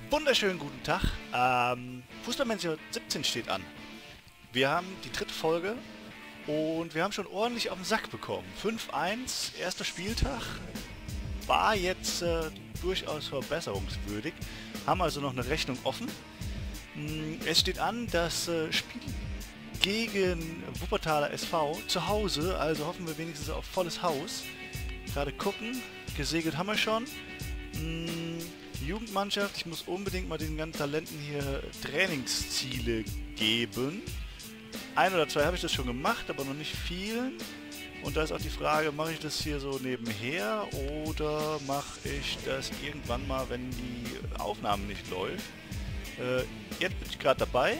Wunderschönen guten Tag. Fußballmanager 17 steht an. Wir haben die dritte Folge und wir haben schon ordentlich auf den Sack bekommen. 5-1, erster Spieltag, war jetzt durchaus verbesserungswürdig. Haben also noch eine Rechnung offen. Es steht an, das Spiel gegen Wuppertaler SV zu Hause, also hoffen wir wenigstens auf volles Haus. Gerade gucken, gesegelt haben wir schon. Jugendmannschaft, ich muss unbedingt mal den ganzen Talenten hier Trainingsziele geben. Ein oder zwei habe ich das schon gemacht, aber noch nicht viel. Und da ist auch die Frage, mache ich das hier so nebenher oder mache ich das irgendwann mal, wenn die Aufnahme nicht läuft. Jetzt bin ich gerade dabei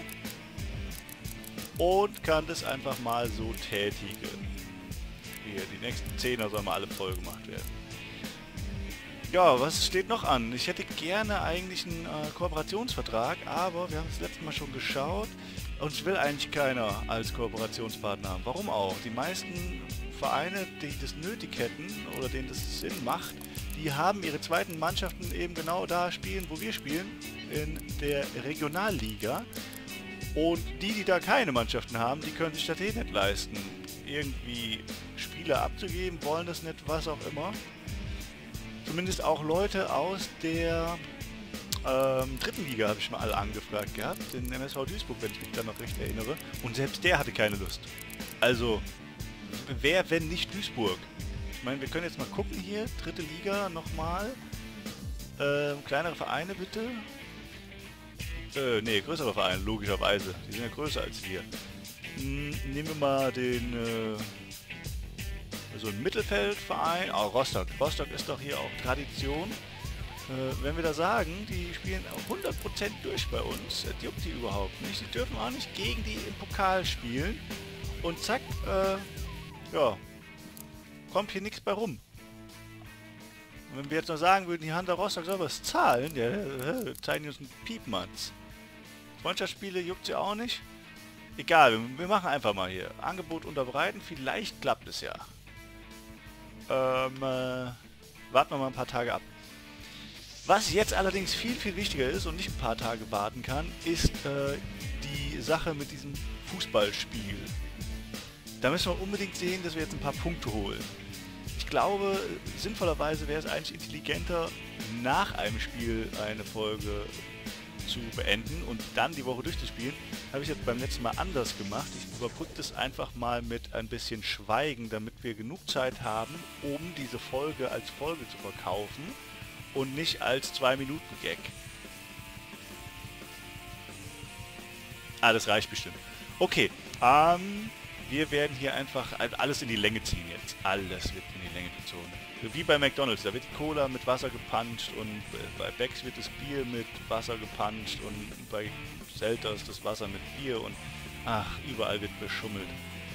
und kann das einfach mal so tätigen. Hier, die nächsten 10er sollen mal alle voll gemacht werden. Ja, was steht noch an? Ich hätte gerne eigentlich einen Kooperationsvertrag, aber wir haben das letzte Mal schon geschaut und ich will eigentlich keiner als Kooperationspartner haben. Warum auch? Die meisten Vereine, die das nötig hätten oder denen das Sinn macht, die haben ihre zweiten Mannschaften eben genau da spielen, wo wir spielen, in der Regionalliga. Und die da keine Mannschaften haben, die können sich das eh nicht leisten, irgendwie Spieler abzugeben, wollen das nicht, was auch immer. Zumindest auch Leute aus der dritten Liga habe ich mal alle angefragt gehabt, den MSV Duisburg, wenn ich mich da noch recht erinnere. Und selbst der hatte keine Lust. Also, wer, wenn nicht Duisburg? Ich meine, wir können jetzt mal gucken hier, dritte Liga nochmal. Kleinere Vereine bitte. Ne, größere Vereine, logischerweise. Die sind ja größer als wir. Nehmen wir mal den... so ein Mittelfeldverein, oh, Rostock. Rostock ist doch hier auch Tradition. Wenn wir da sagen, die spielen 100% durch bei uns, das juckt die überhaupt nicht. Die dürfen auch nicht gegen die im Pokal spielen. Und zack, ja, kommt hier nichts bei rum. Und wenn wir jetzt noch sagen würden, die Hansa Rostock soll was zahlen, ja, zeigen die uns einen Piepmatz. Freundschaftsspiele juckt sie auch nicht. Egal, wir machen einfach mal hier. Angebot unterbreiten, vielleicht klappt es ja. Warten wir mal ein paar Tage ab. Was jetzt allerdings viel, viel wichtiger ist und nicht ein paar Tage warten kann, ist die Sache mit diesem Fußballspiel. Da müssen wir unbedingt sehen, dass wir jetzt ein paar Punkte holen. Ich glaube, sinnvollerweise wäre es eigentlich intelligenter, nach einem Spiel eine Folge zu beenden und dann die Woche durchzuspielen. Habe ich jetzt beim letzten Mal anders gemacht. Ich überbrücke das einfach mal mit ein bisschen Schweigen, damit wir genug Zeit haben, um diese Folge als Folge zu verkaufen und nicht als 2-Minuten-Gag. Ah, das reicht bestimmt. Okay, wir werden hier einfach alles in die Länge ziehen jetzt. Alles wird in die Länge gezogen. Wie bei McDonald's, da wird die Cola mit Wasser gepanscht und bei Becks wird das Bier mit Wasser gepanscht und bei Selters das Wasser mit Bier und ach, überall wird beschummelt.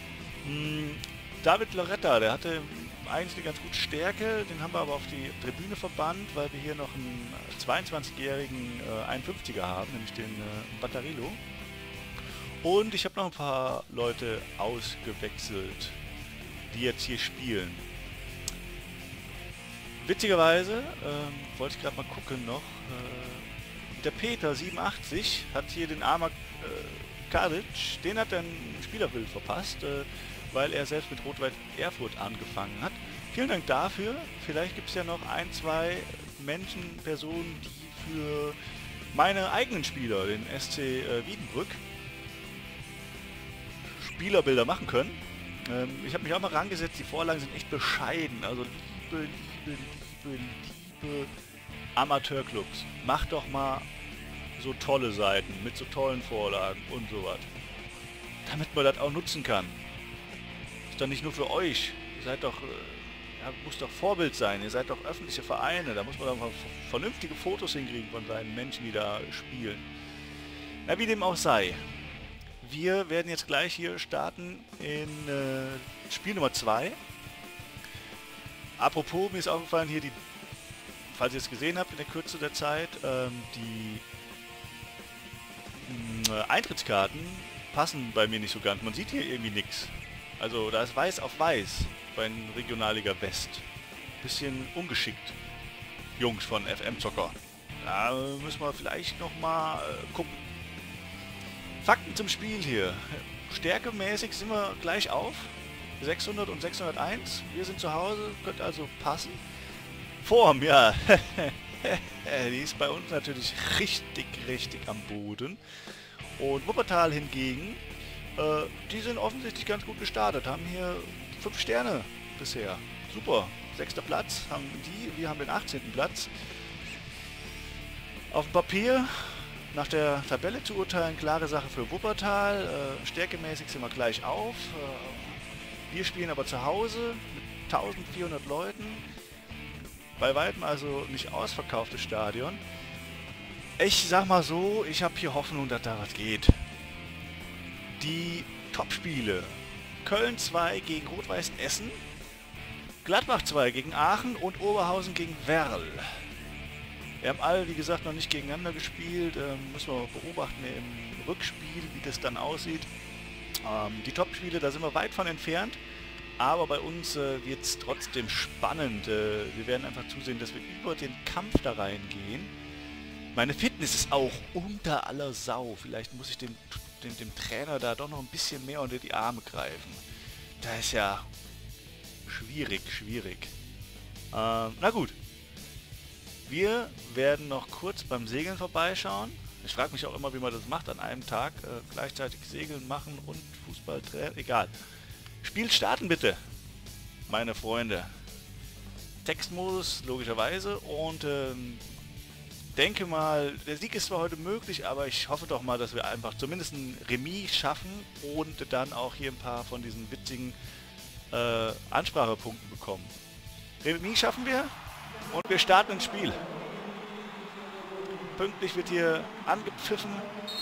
David Loretta, der hatte eigentlich eine ganz gute Stärke, den haben wir aber auf die Tribüne verbannt, weil wir hier noch einen 22-jährigen 51er haben, nämlich den Battarilo. Und ich habe noch ein paar Leute ausgewechselt, die jetzt hier spielen. Witzigerweise, wollte ich gerade mal gucken noch, der Peter 87 hat hier den Arma Karic, den hat er ein Spielerbild verpasst, weil er selbst mit Rot-Weiß Erfurt angefangen hat. Vielen Dank dafür. Vielleicht gibt es ja noch ein, zwei Menschen, Personen, die für meine eigenen Spieler, den SC Wiedenbrück, Spielerbilder machen können. Ich habe mich auch mal rangesetzt, die Vorlagen sind echt bescheiden, also liebe Amateurclubs, macht doch mal so tolle Seiten mit so tollen Vorlagen und sowas, damit man das auch nutzen kann. Ist doch nicht nur für euch, ihr seid doch, ja, muss doch Vorbild sein, ihr seid doch öffentliche Vereine, da muss man doch mal vernünftige Fotos hinkriegen von seinen Menschen, die da spielen. Na, wie dem auch sei. Wir werden jetzt gleich hier starten in Spiel Nummer 2. Apropos, mir ist aufgefallen hier, falls ihr es gesehen habt in der Kürze der Zeit, die Eintrittskarten passen bei mir nicht so ganz. Man sieht hier irgendwie nichts. Also da ist weiß auf weiß bei den Regionalliga West. Bisschen ungeschickt, Jungs von FM Zocker. Da müssen wir vielleicht nochmal gucken. Fakten zum Spiel hier. Stärkemäßig sind wir gleich auf. 600 und 601. Wir sind zu Hause, könnte also passen. Form, ja. Die ist bei uns natürlich richtig am Boden. Und Wuppertal hingegen, die sind offensichtlich ganz gut gestartet. Haben hier 5 Sterne bisher. Super. 6. Platz haben die, wir haben den 18. Platz. Auf dem Papier, nach der Tabelle zu urteilen, klare Sache für Wuppertal. Stärkemäßig sind wir gleich auf. Wir spielen aber zu Hause mit 1400 Leuten. Bei weitem also nicht ausverkauftes Stadion. Ich sag mal so, ich habe hier Hoffnung, dass da was geht. Die Topspiele. Köln 2 gegen Rot-Weiß Essen. Gladbach 2 gegen Aachen und Oberhausen gegen Werl. Wir haben alle, wie gesagt, noch nicht gegeneinander gespielt. Müssen wir beobachten im Rückspiel, wie das dann aussieht. Die Topspiele, da sind wir weit von entfernt. Aber bei uns wird es trotzdem spannend. Wir werden einfach zusehen, dass wir über den Kampf da reingehen. Meine Fitness ist auch unter aller Sau. Vielleicht muss ich dem Trainer da doch noch ein bisschen mehr unter die Arme greifen. Da ist ja schwierig. Na gut. Wir werden noch kurz beim Segeln vorbeischauen. Ich frage mich auch immer, wie man das macht, an einem Tag gleichzeitig Segeln machen und Fußball trainieren. Egal. Spiel starten bitte, meine Freunde. Textmodus logischerweise und denke mal, der Sieg ist zwar heute möglich, aber ich hoffe doch mal, dass wir einfach zumindest ein Remis schaffen und dann auch hier ein paar von diesen witzigen Ansprachepunkten bekommen. Remis schaffen wir und wir starten ins Spiel. Pünktlich wird hier angepfiffen.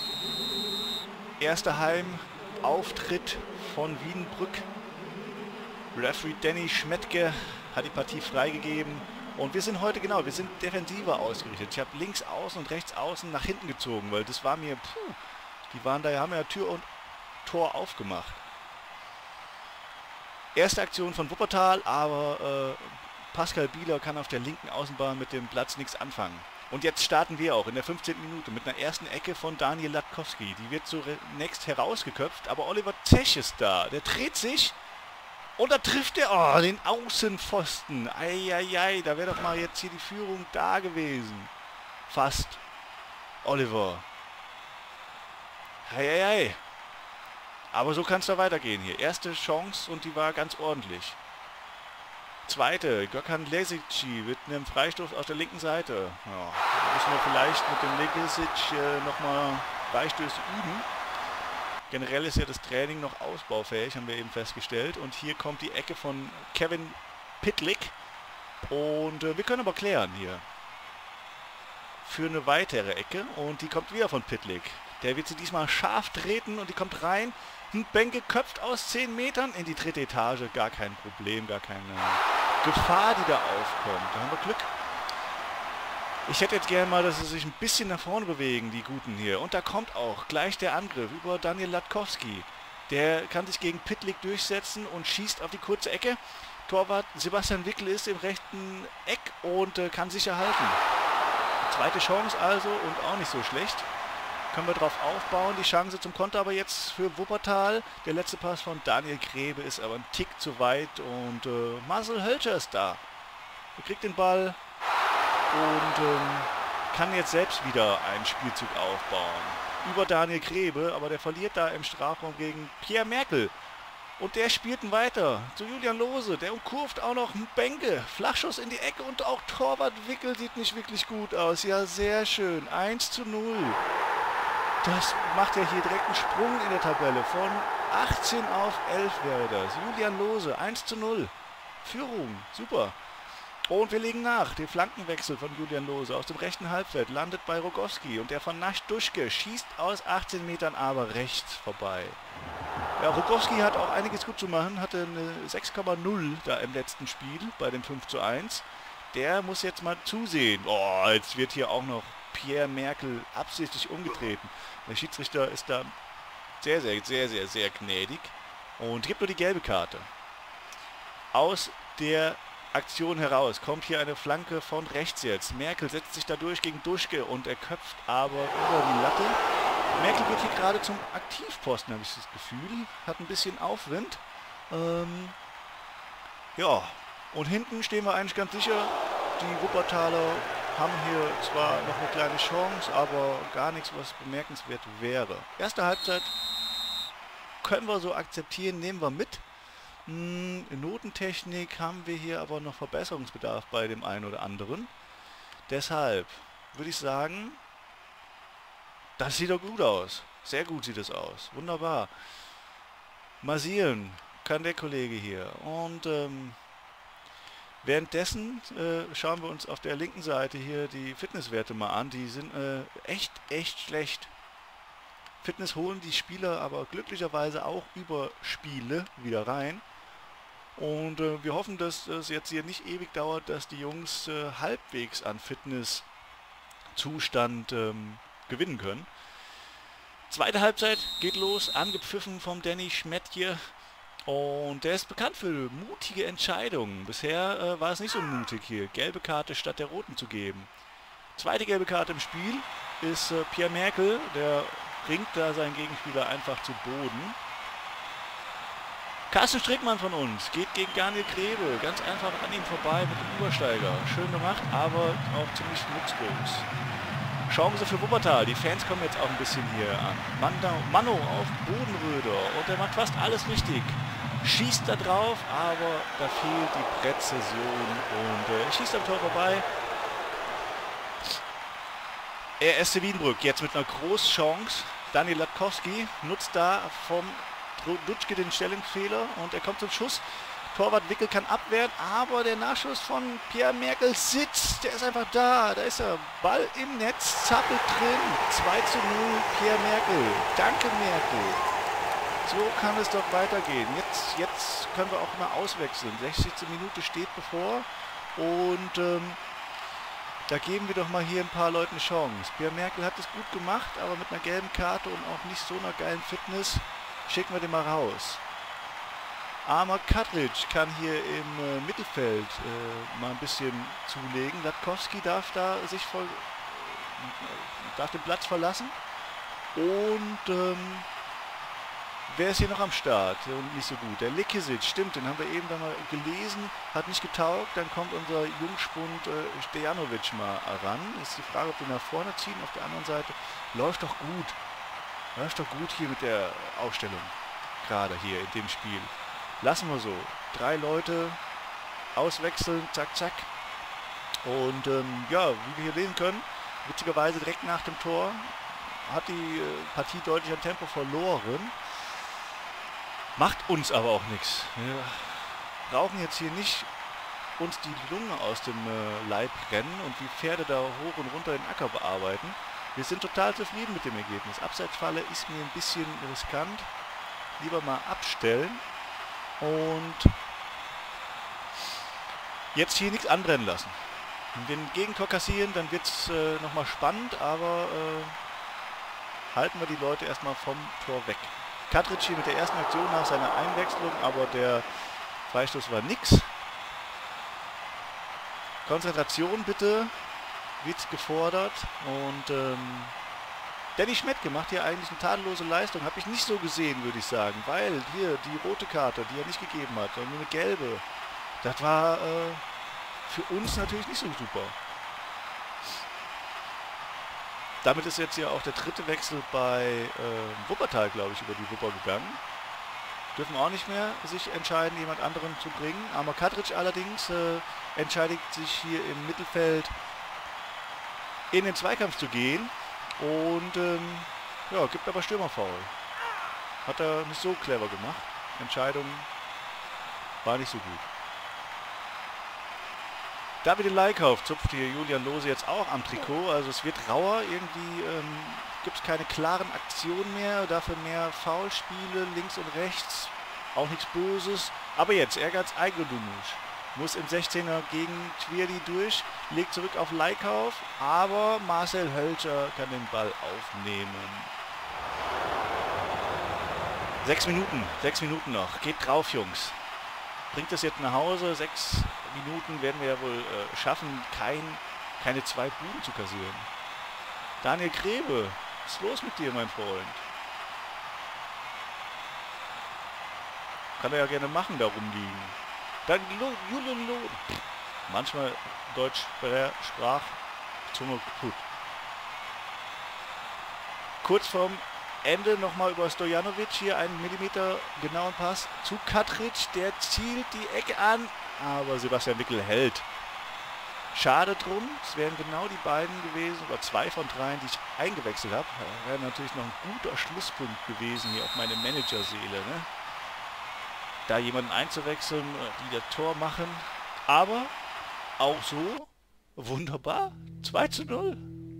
Erster Heimauftritt von Wiedenbrück. Referee Danny Schmettke hat die Partie freigegeben. Und wir sind heute, wir sind defensiver ausgerichtet. Ich habe links außen und rechts außen nach hinten gezogen, weil das war mir, die waren da, haben ja Tür und Tor aufgemacht. Erste Aktion von Wuppertal, aber Pascal Bieler kann auf der linken Außenbahn mit dem Platz nichts anfangen. Und jetzt starten wir auch in der 15. Minute mit einer ersten Ecke von Daniel Latkowski. Die wird zunächst herausgeköpft, aber Oliver Zech ist da. Der dreht sich und da trifft er den Außenpfosten. Eieiei, da wäre doch mal jetzt hier die Führung da gewesen. Fast. Oliver. Eieiei. Aber so kann es da weitergehen hier. Erste Chance und die war ganz ordentlich. Zweite, Gökhan Lesici mit einem Freistoß aus der linken Seite. Ja, da müssen wir vielleicht mit dem Lesic nochmal Freistöße üben. Generell ist ja das Training noch ausbaufähig, haben wir eben festgestellt. Und hier kommt die Ecke von Kevin Pitlick. Und wir können aber klären hier. Für eine weitere Ecke. Und die kommt wieder von Pitlick. Der wird sie diesmal scharf treten und die kommt rein. Bänke köpft aus 10 Metern in die 3. Etage. Gar kein Problem, gar keine Gefahr, die da aufkommt. Da haben wir Glück. Ich hätte jetzt gerne mal, dass sie sich ein bisschen nach vorne bewegen, die Guten hier. Und da kommt auch gleich der Angriff über Daniel Latkowski. Der kann sich gegen Pitlick durchsetzen und schießt auf die kurze Ecke. Torwart Sebastian Wickel ist im rechten Eck und kann sicher halten. Zweite Chance also und auch nicht so schlecht. Können wir drauf aufbauen, die Chance zum Konter aber jetzt für Wuppertal. Der letzte Pass von Daniel Grebe ist aber ein Tick zu weit und Marcel Hölscher ist da. Er kriegt den Ball und kann jetzt selbst wieder einen Spielzug aufbauen. Über Daniel Grebe, aber der verliert da im Strafraum gegen Pierre Merkel. Und der spielt ihn weiter zu Julian Lohse. Der umkurvt auch noch einen Bänke. Flachschuss in die Ecke und auch Torwart Wickel sieht nicht wirklich gut aus. Ja, sehr schön. 1:0. Das macht ja hier direkt einen Sprung in der Tabelle. Von 18 auf 11 wäre das. Julian Lohse, 1:0. Führung, super. Und wir legen nach. Der Flankenwechsel von Julian Lohse aus dem rechten Halbfeld landet bei Rogowski. Und der von Nasch Duschke schießt aus 18 Metern aber rechts vorbei. Ja, Rogowski hat auch einiges gut zu machen. Hatte eine 6,0 da im letzten Spiel bei dem 5:1. Der muss jetzt mal zusehen. Oh, jetzt wird hier auch noch Pierre Merkel absichtlich umgetreten. Der Schiedsrichter ist da sehr gnädig und gibt nur die gelbe Karte. Aus der Aktion heraus. Kommt hier eine Flanke von rechts jetzt. Merkel setzt sich dadurch gegen Duschke und er köpft aber über die Latte. Merkel wird hier gerade zum Aktivposten, habe ich das Gefühl. Hat ein bisschen Aufwind. Ja, und hinten stehen wir eigentlich ganz sicher. Die Wuppertaler haben hier zwar noch eine kleine Chance, aber gar nichts, was bemerkenswert wäre. Erste Halbzeit können wir so akzeptieren, nehmen wir mit. Notentechnik haben wir hier aber noch Verbesserungsbedarf bei dem einen oder anderen. Deshalb würde ich sagen, das sieht doch gut aus. Sehr gut sieht es aus. Wunderbar. Massieren kann der Kollege hier. Und währenddessen schauen wir uns auf der linken Seite hier die Fitnesswerte mal an. Die sind echt schlecht. Fitness holen die Spieler aber glücklicherweise auch über Spiele wieder rein. Und wir hoffen, dass es jetzt hier nicht ewig dauert, dass die Jungs halbwegs an Fitnesszustand gewinnen können. Zweite Halbzeit geht los, angepfiffen vom Danny Schmettje. Und der ist bekannt für mutige Entscheidungen. Bisher war es nicht so mutig hier, gelbe Karte statt der roten zu geben. Zweite gelbe Karte im Spiel ist Pierre Merkel, der bringt da seinen Gegenspieler einfach zu Boden. Carsten Strickmann von uns geht gegen Daniel Grebe, ganz einfach an ihm vorbei mit dem Übersteiger. Schön gemacht, aber auch ziemlich nutzlos. Chance für Wuppertal, die Fans kommen jetzt auch ein bisschen hier an. Mano auf Bodenröder und er macht fast alles richtig. Schießt da drauf, aber da fehlt die Präzision und schießt am Tor vorbei. RSC Wiedenbrück jetzt mit einer Großchance. Daniel Latkowski nutzt da vom Dutschke den Stellungsfehler und er kommt zum Schuss. Torwart Wickel kann abwehren, aber der Nachschuss von Pierre Merkel sitzt. Der ist einfach da. Da ist er. Ball im Netz, zappelt drin. 2:0 Pierre Merkel. Danke Merkel. So kann es doch weitergehen. Jetzt können wir auch mal auswechseln. 60. Minute steht bevor und da geben wir doch mal hier ein paar Leuten eine Chance. Pierre Merkel hat es gut gemacht, aber mit einer gelben Karte und auch nicht so einer geilen Fitness schicken wir den mal raus. Amar Katric kann hier im Mittelfeld mal ein bisschen zulegen. Latkowski darf da sich darf den Platz verlassen. Und wer ist hier noch am Start und nicht so gut? Der Lekisic, stimmt, den haben wir eben da mal gelesen, hat nicht getaugt. Dann kommt unser Jungspund Stojanovic mal ran. Ist die Frage, ob wir nach vorne ziehen. Auf der anderen Seite läuft doch gut. Läuft doch gut hier mit der Aufstellung. Gerade hier in dem Spiel. Lassen wir so. 3 Leute auswechseln, zack, zack. Und ja, wie wir hier lesen können, witzigerweise direkt nach dem Tor hat die Partie deutlich an Tempo verloren. Macht uns aber auch nichts. Wir brauchen jetzt hier nicht uns die Lunge aus dem Leib rennen und wie Pferde da hoch und runter den Acker bearbeiten. Wir sind total zufrieden mit dem Ergebnis. Abseitsfalle ist mir ein bisschen riskant. Lieber mal abstellen. Und jetzt hier nichts anbrennen lassen. Wenn wir ein Gegentor kassieren, dann wird es nochmal spannend, aber halten wir die Leute erstmal vom Tor weg. Katric hier mit der ersten Aktion nach seiner Einwechslung, aber der Freistoß war nix. Konzentration bitte, wird gefordert und Danny Schmettke macht hier eigentlich eine tadellose Leistung. Habe ich nicht so gesehen, würde ich sagen, weil hier die rote Karte, die er nicht gegeben hat, sondern nur eine gelbe, das war für uns natürlich nicht so super. Damit ist jetzt ja auch der dritte Wechsel bei Wuppertal, glaube ich, über die Wupper gegangen. Dürfen auch nicht mehr sich entscheiden, jemand anderen zu bringen. Amar Katric allerdings entscheidet sich hier im Mittelfeld in den Zweikampf zu gehen. Und ja, gibt aber Stürmerfoul. Hat er nicht so clever gemacht. Entscheidung war nicht so gut. David Leikauf zupft hier Julian Lose jetzt auch am Trikot. Also es wird rauer. Irgendwie gibt es keine klaren Aktionen mehr. Dafür mehr Foulspiele links und rechts. Auch nichts Böses. Aber jetzt Ehrgeiz Aigedumusch. Muss im 16er gegen Twirli durch, legt zurück auf Leikauf, aber Marcel Hölscher kann den Ball aufnehmen. 6 Minuten noch. Geht drauf, Jungs. bringt das jetzt nach Hause. 6 Minuten werden wir ja wohl schaffen, keine 2 Buden zu kassieren. Daniel Grebe, was ist los mit dir, mein Freund? Kann er ja gerne machen, da rumliegen. Dann Julian Lohn. Manchmal Deutsch bei der Sprachzunge kaputt. Kurz vorm Ende nochmal über Stojanovic. Hier einen Millimeter genauen Pass zu Katric. Der zielt die Ecke an, aber Sebastian Wickel hält. Schade drum. Es wären genau die beiden gewesen, oder 2 von 3, die ich eingewechselt habe. Wäre natürlich noch ein guter Schlusspunkt gewesen hier auf meine Managerseele, ne? Da jemanden einzuwechseln, die das Tor machen. Aber auch so wunderbar. 2:0.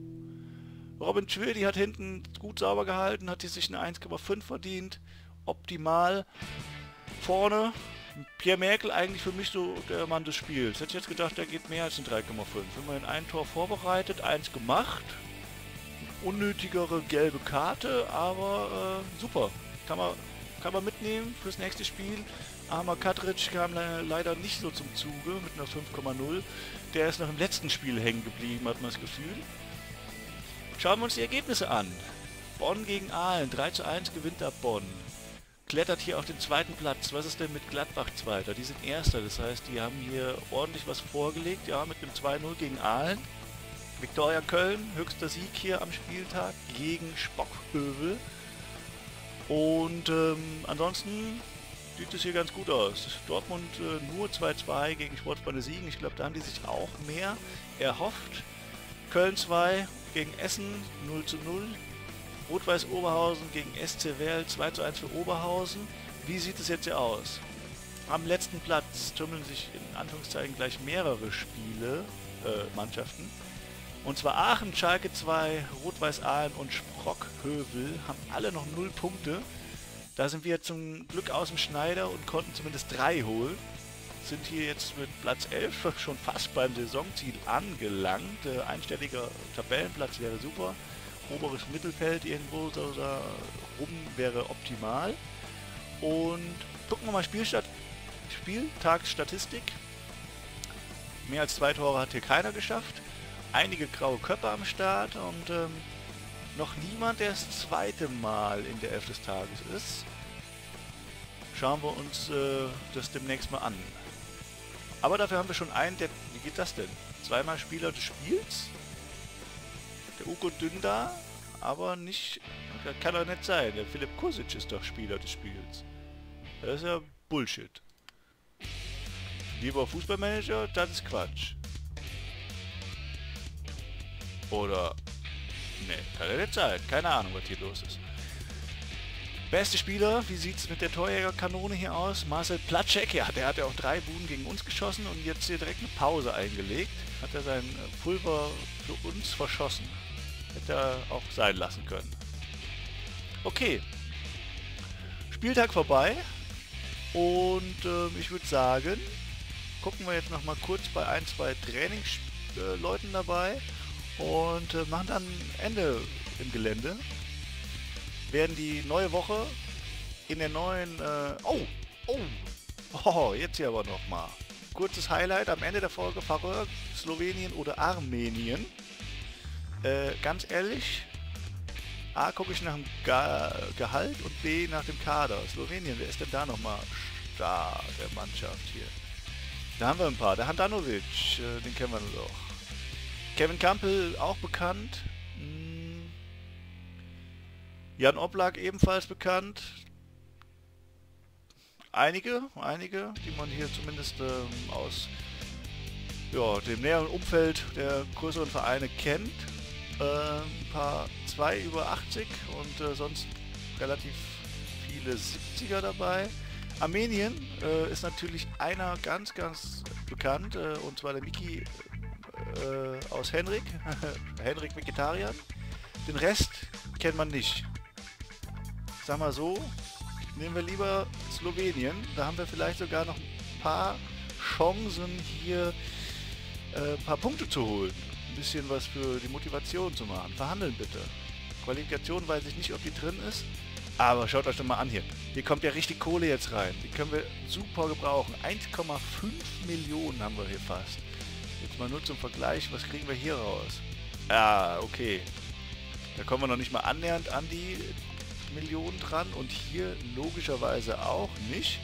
Robin Schwirdi hat hinten gut sauber gehalten, hat hier sich eine 1,5 verdient. Optimal. Vorne Pierre Merkel eigentlich für mich so der Mann des Spiels. Hätte ich jetzt gedacht, der geht mehr als ein 3,5. Immerhin ein Tor vorbereitet, 1 gemacht. Unnötigere gelbe Karte, aber super. Kann man mitnehmen fürs nächste Spiel. Armer Katric kam leider nicht so zum Zuge mit einer 5,0. Der ist noch im letzten Spiel hängen geblieben, hat man das Gefühl. Schauen wir uns die Ergebnisse an. Bonn gegen Aalen. 3:1 gewinnt da Bonn. Klettert hier auf den 2. Platz. Was ist denn mit Gladbach Zweiter? Die sind Erster. Das heißt, die haben hier ordentlich was vorgelegt. Ja, mit einem 2:0 gegen Aalen. Viktoria Köln, höchster Sieg hier am Spieltag gegen Spockhövel. Und ansonsten sieht es hier ganz gut aus. Dortmund nur 2:2 gegen Sportfreunde Siegen. Ich glaube, da haben die sich auch mehr erhofft. Köln 2 gegen Essen 0:0. Rot-Weiß Oberhausen gegen SC Werl 2:1 für Oberhausen. Wie sieht es jetzt hier aus? Am letzten Platz tummeln sich in Anführungszeichen gleich mehrere Mannschaften. Und zwar Aachen, Schalke 2, Rot-Weiß Aalen und Sprockhövel haben alle noch 0 Punkte. Da sind wir zum Glück aus dem Schneider und konnten zumindest 3 holen. Sind hier jetzt mit Platz 11 schon fast beim Saisonziel angelangt. Einstelliger Tabellenplatz wäre super. Oberes Mittelfeld irgendwo so da rum wäre optimal. Und gucken wir mal Spieltagsstatistik. Mehr als 2 Tore hat hier keiner geschafft. Einige graue Köpfe am Start und noch niemand, der das 2. Mal in der 11 des Tages ist. Schauen wir uns das demnächst mal an. Aber dafür haben wir schon einen, der... Wie geht das denn? 2-mal Spieler des Spiels? Der Ugo Dünda, aber nicht... Das kann doch nicht sein. Der Philipp Kosic ist doch Spieler des Spiels. Das ist ja Bullshit. Lieber Fußballmanager, das ist Quatsch. Oder... Ne, kann ja nicht sein. Keine Ahnung, was hier los ist. Beste Spieler, wie sieht es mit der Torjägerkanone hier aus? Marcel Platschek, ja, der hat ja auch 3 Buden gegen uns geschossen und jetzt hier direkt eine Pause eingelegt. Hat er sein Pulver für uns verschossen. Hätte er auch sein lassen können. Okay. Spieltag vorbei. Und ich würde sagen, gucken wir jetzt nochmal kurz bei 1, 2 Trainingsleuten dabei. Und machen dann Ende im Gelände. Werden die neue Woche in der neuen... jetzt hier aber nochmal. Kurzes Highlight am Ende der Folge: Färöer, Slowenien oder Armenien. Ganz ehrlich, A, gucke ich nach dem Gehalt und B, nach dem Kader. Slowenien, wer ist denn da nochmal stark der Mannschaft hier? Da haben wir ein paar. Der Handanovic, den kennen wir doch. Kevin Campbell, auch bekannt. Jan Oblak, ebenfalls bekannt. Einige, die man hier zumindest aus dem näheren Umfeld der größeren Vereine kennt. Ein paar 2 über 80 und sonst relativ viele 70er dabei. Armenien ist natürlich einer ganz bekannt, und zwar der Miki aus Henrik, Henrik Vegetarian. Den Rest kennt man nicht. Sag mal so, nehmen wir lieber Slowenien. Da haben wir vielleicht sogar noch ein paar Chancen hier ein paar Punkte zu holen. Ein bisschen was für die Motivation zu machen. Verhandeln bitte. Qualifikation weiß ich nicht, ob die drin ist. Aber schaut euch doch mal an hier. Hier kommt ja richtig Kohle jetzt rein. Die können wir super gebrauchen. 1,5 Millionen haben wir hier fast. Jetzt mal nur zum Vergleich, was kriegen wir hier raus? Ah, okay. Da kommen wir noch nicht mal annähernd an die Millionen dran. Und hier logischerweise auch nicht.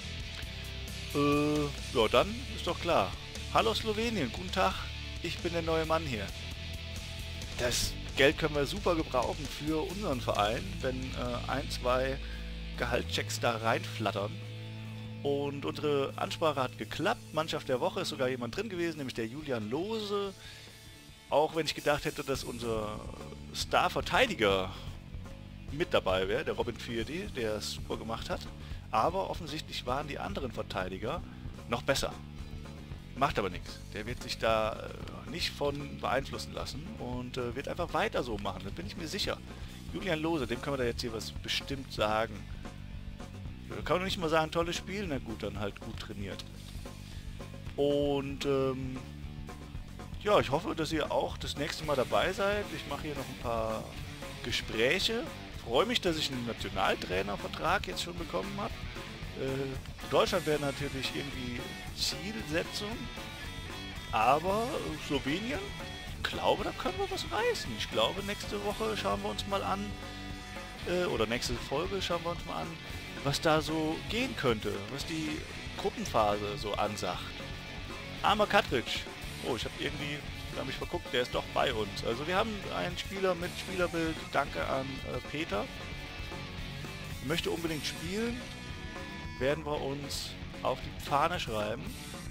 Ja, dann ist doch klar. Hallo Slowenien, guten Tag. Ich bin der neue Mann hier. Das Geld können wir super gebrauchen für unseren Verein, wenn ein, zwei Gehaltschecks da reinflattern. Und unsere Ansprache hat geklappt. Mannschaft der Woche ist sogar jemand drin gewesen, nämlich der Julian Lohse. Auch wenn ich gedacht hätte, dass unser Star-Verteidiger mit dabei wäre, der Robin Fierdi, der es super gemacht hat. Aber offensichtlich waren die anderen Verteidiger noch besser. Macht aber nichts. Der wird sich da nicht von beeinflussen lassen und wird einfach weiter so machen. Da bin ich mir sicher. Julian Lohse, dem können wir da jetzt hier was bestimmt sagen. Kann man nicht mal sagen, tolles Spiel? Na gut, dann halt gut trainiert. Und ja, ich hoffe, dass ihr auch das nächste Mal dabei seid. Ich mache hier noch ein paar Gespräche. Freue mich, dass ich einen Nationaltrainervertrag jetzt schon bekommen habe. Deutschland wäre natürlich irgendwie Zielsetzung, aber Slowenien, ich glaube, da können wir was reißen. Ich glaube, nächste Woche schauen wir uns mal an, oder nächste Folge schauen wir uns mal an, was da so gehen könnte, was die Gruppenphase so ansagt. Armer Katric. Oh, ich habe irgendwie, da habe ich verguckt, der ist doch bei uns. Also wir haben einen Spieler mit Spielerbild. Danke an Peter. Möchte unbedingt spielen. Werden wir uns auf die Fahne schreiben.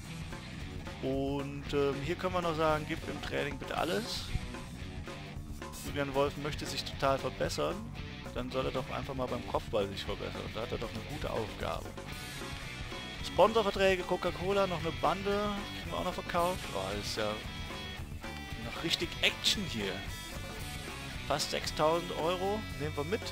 Und hier können wir noch sagen, gib im Training bitte alles. Julian Wolf möchte sich total verbessern. Dann soll er doch einfach mal beim Kopfball sich verbessern. Da hat er doch eine gute Aufgabe. Sponsorverträge, Coca-Cola, noch eine Bande, kriegen wir auch noch verkauft. Oh, das ist ja noch richtig Action hier. Fast 6.000 Euro, nehmen wir mit.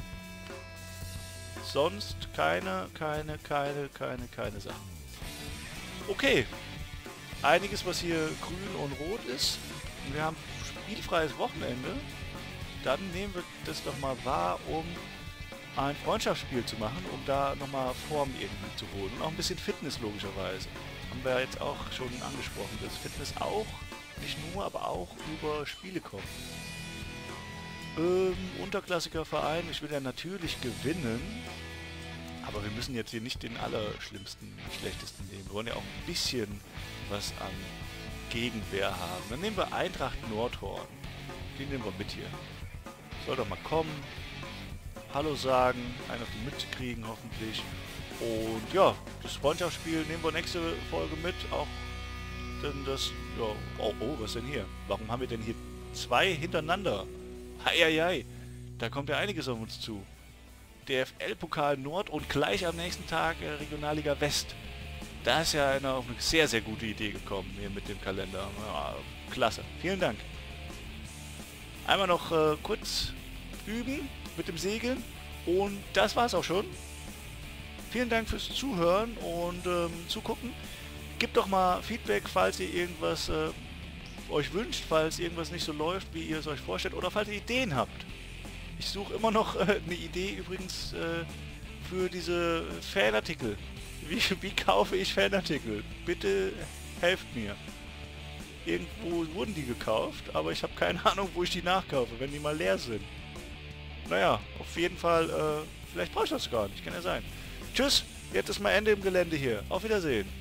Sonst keine Sachen. Okay. Einiges, was hier grün und rot ist. Wir haben spielfreies Wochenende. Dann nehmen wir das doch mal wahr, um ein Freundschaftsspiel zu machen, um da nochmal Form irgendwie zu holen. Und auch ein bisschen Fitness logischerweise. Haben wir jetzt auch schon angesprochen, dass Fitness auch, nicht nur, aber auch über Spiele kommt. Unterklassiger Verein, ich will ja natürlich gewinnen. Aber wir müssen jetzt hier nicht den allerschlimmsten, schlechtesten nehmen. Wir wollen ja auch ein bisschen was an Gegenwehr haben. Dann nehmen wir Eintracht Nordhorn. Den nehmen wir mit hier. Soll doch mal kommen. Hallo sagen, einen auf die Mütze kriegen hoffentlich. Und ja, das Freundschaftsspiel nehmen wir nächste Folge mit. Auch denn das, ja, oh, was denn hier? Warum haben wir denn hier zwei hintereinander? Heieiei, da kommt ja einiges auf uns zu. DFL-Pokal Nord und gleich am nächsten Tag Regionalliga West. Da ist ja einer auf eine sehr, sehr gute Idee gekommen hier mit dem Kalender. Ja, klasse, vielen Dank. Einmal noch kurz üben mit dem Segeln und das war's auch schon. Vielen Dank fürs Zuhören und Zugucken. Gebt doch mal Feedback, falls ihr irgendwas euch wünscht, falls irgendwas nicht so läuft, wie ihr es euch vorstellt oder falls ihr Ideen habt. Ich suche immer noch eine Idee übrigens für diese Fanartikel. Wie kaufe ich Fanartikel? Bitte helft mir. Irgendwo wurden die gekauft, aber ich habe keine Ahnung, wo ich die nachkaufe, wenn die mal leer sind. Naja, auf jeden Fall, vielleicht brauche ich das gar nicht, kann ja sein. Tschüss, jetzt ist mal Ende im Gelände hier. Auf Wiedersehen.